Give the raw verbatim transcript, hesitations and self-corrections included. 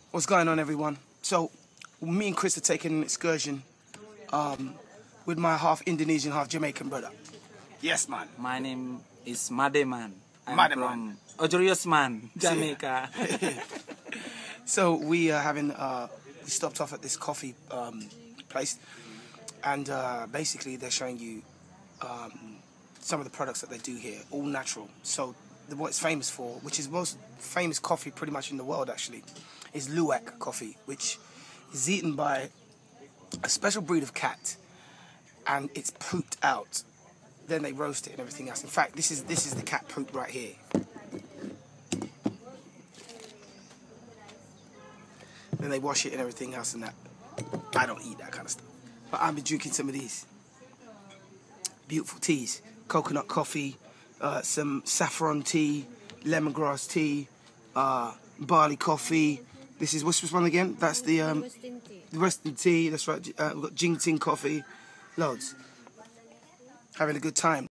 What's going on, everyone? So, me and Chris are taking an excursion um, with my half Indonesian, half Jamaican brother. Yes, man. My name is Mademan. I'm Mademan. from Ojorios Man, Jamaica. So we are having, uh, we stopped off at this coffee um, place, and uh, basically they're showing you um, some of the products that they do here, all natural. So the, what it's famous for, which is the most famous coffee pretty much in the world actually, is Luwak coffee, which is eaten by a special breed of cat, and it's pooped out. Then they roast it and everything else. In fact, this is this is the cat poop right here. Then they wash it and everything else and that. I don't eat that kind of stuff. But I've been drinking some of these beautiful teas. Coconut coffee, uh, some saffron tea, lemongrass tea, uh, barley coffee. This is, what's this one again? That's the um, Western tea. the Western tea, that's right. Uh, we've got Jing Ting coffee, loads. Having a good time.